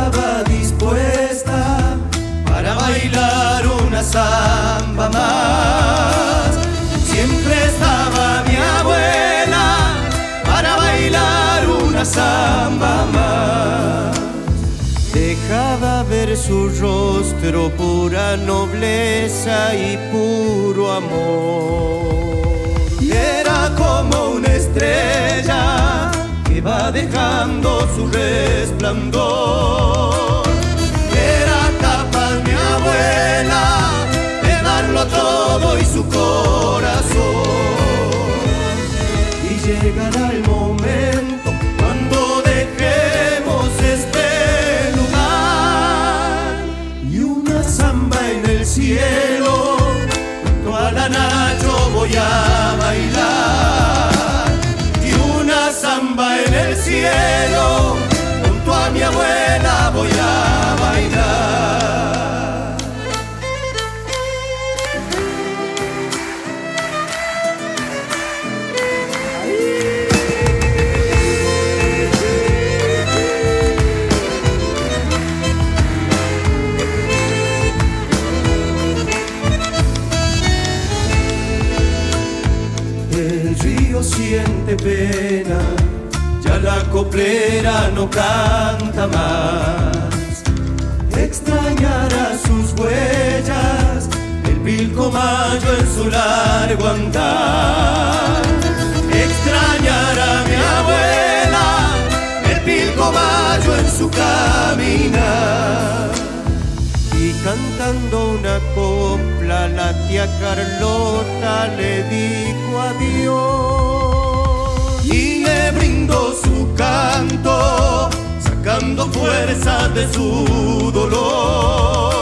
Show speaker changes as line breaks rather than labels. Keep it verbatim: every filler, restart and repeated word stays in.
estaba dispuesta para bailar una samba más. Siempre estaba mi abuela para bailar una samba más. Dejaba ver su rostro, pura nobleza y puro amor. Y era como una estrella que va dejando su resplandor. Era capaz mi abuela de darlo todo y su corazón. Y llegará el momento cuando dejemos este lugar y una samba en el cielo junto a la Nacho voy a bailar. Y una samba en el cielo junto a mi abuela voy a bailar. El río siente pena, ya la coplera no canta más. Extrañará sus huellas, el pilcomayo en su largo andar. Extrañará mi abuela, el pilcomayo en su caminar. Y cantando una copla la tía Carlota le dijo adiós. Y le brindó su canto, sacando fuerza de su dolor.